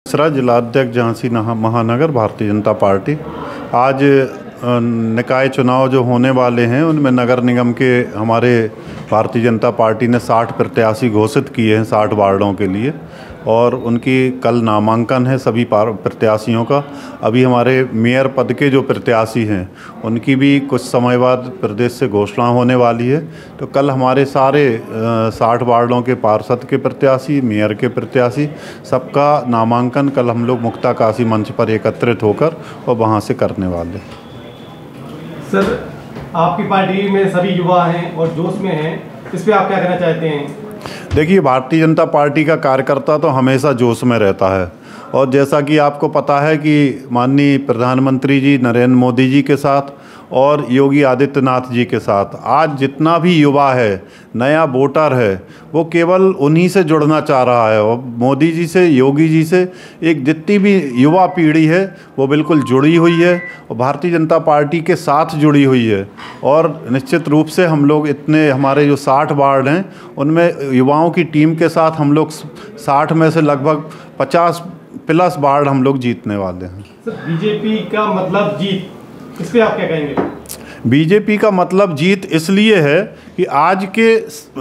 तीसरा जिलाध्यक्ष झांसी महानगर भारतीय जनता पार्टी। आज निकाय चुनाव जो होने वाले हैं उनमें नगर निगम के हमारे भारतीय जनता पार्टी ने 60 प्रत्याशी घोषित किए हैं 60 वार्डों के लिए, और उनकी कल नामांकन है सभी प्रत्याशियों का। अभी हमारे मेयर पद के जो प्रत्याशी हैं उनकी भी कुछ समय बाद प्रदेश से घोषणा होने वाली है। तो कल हमारे सारे 60 वार्डों के पार्षद के प्रत्याशी, मेयर के प्रत्याशी, सबका नामांकन कल हम लोग मुक्ताकाशी मंच पर एकत्रित होकर और वहाँ से करने वाले। सर, आपकी पार्टी में सभी युवा हैं और जोश में हैं, इस पर आप क्या कहना चाहते हैं? देखिए, भारतीय जनता पार्टी का कार्यकर्ता तो हमेशा जोश में रहता है, और जैसा कि आपको पता है कि माननीय प्रधानमंत्री जी नरेंद्र मोदी जी के साथ और योगी आदित्यनाथ जी के साथ आज जितना भी युवा है, नया वोटर है, वो केवल उन्हीं से जुड़ना चाह रहा है। और मोदी जी से, योगी जी से एक जितनी भी युवा पीढ़ी है वो बिल्कुल जुड़ी हुई है और भारतीय जनता पार्टी के साथ जुड़ी हुई है। और निश्चित रूप से हम लोग इतने, हमारे जो 60 वार्ड हैं उनमें युवाओं की टीम के साथ हम लोग 60 में से लगभग 50+ वार्ड हम लोग जीतने वाले हैं। सर, बीजेपी का मतलब जीत, इस पे आप क्या कहेंगे? बीजेपी का मतलब जीत इसलिए है कि आज के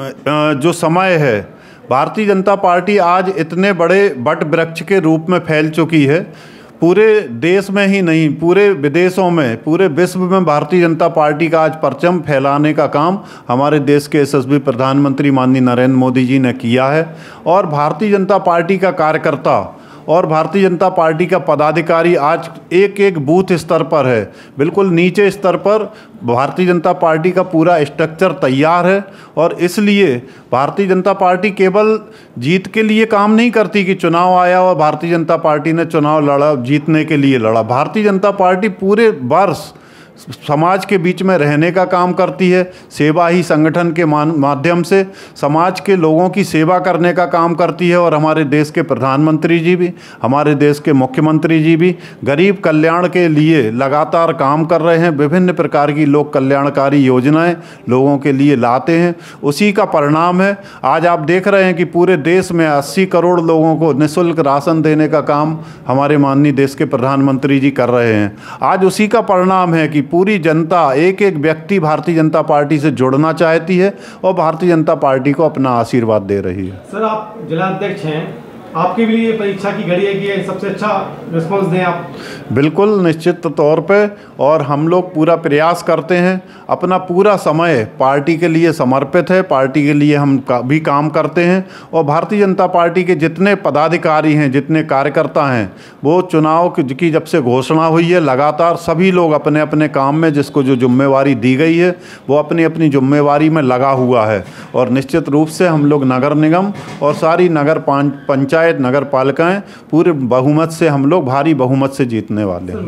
जो समय है, भारतीय जनता पार्टी आज इतने बड़े वट वृक्ष के रूप में फैल चुकी है। पूरे देश में ही नहीं, पूरे विदेशों में, पूरे विश्व में भारतीय जनता पार्टी का आज परचम फैलाने का काम हमारे देश के यशस्वी प्रधानमंत्री माननीय नरेंद्र मोदी जी ने किया है। और भारतीय जनता पार्टी का कार्यकर्ता और भारतीय जनता पार्टी का पदाधिकारी आज एक एक बूथ स्तर पर है, बिल्कुल नीचे स्तर पर भारतीय जनता पार्टी का पूरा स्ट्रक्चर तैयार है। और इसलिए भारतीय जनता पार्टी केवल जीत के लिए काम नहीं करती कि चुनाव आया और भारतीय जनता पार्टी ने चुनाव लड़ा, जीतने के लिए लड़ा। भारतीय जनता पार्टी पूरे वर्ष समाज के बीच में रहने का काम करती है, सेवा ही संगठन के माध्यम से समाज के लोगों की सेवा करने का काम करती है। और हमारे देश के प्रधानमंत्री जी भी, हमारे देश के मुख्यमंत्री जी भी गरीब कल्याण के लिए लगातार काम कर रहे हैं। विभिन्न प्रकार की लोक कल्याणकारी योजनाएं लोगों के लिए लाते हैं, उसी का परिणाम है आज आप देख रहे हैं कि पूरे देश में 80 करोड़ लोगों को निःशुल्क राशन देने का काम हमारे माननीय देश के प्रधानमंत्री जी कर रहे हैं। आज उसी का परिणाम है कि पूरी जनता, एक एक व्यक्ति भारतीय जनता पार्टी से जुड़ना चाहती है और भारतीय जनता पार्टी को अपना आशीर्वाद दे रही है। सर, आप जिलाध्यक्ष हैं, आपके भी लिए परीक्षा की घड़ी है कि सबसे अच्छा रिस्पांस दें आप? बिल्कुल, निश्चित तौर पे, और हम लोग पूरा प्रयास करते हैं, अपना पूरा समय पार्टी के लिए समर्पित है, पार्टी के लिए हम भी काम करते हैं। और भारतीय जनता पार्टी के जितने पदाधिकारी हैं, जितने कार्यकर्ता हैं, वो चुनाव की जब से घोषणा हुई है लगातार सभी लोग अपने अपने काम में, जिसको जो जिम्मेवारी दी गई है वो अपनी अपनी जिम्मेवारी में लगा हुआ है। और निश्चित रूप से हम लोग नगर निगम और सारी नगर पंचायत, नगर पालिकाएं पूरे बहुमत से, हम लोग भारी बहुमत से जीतने वाले हैं।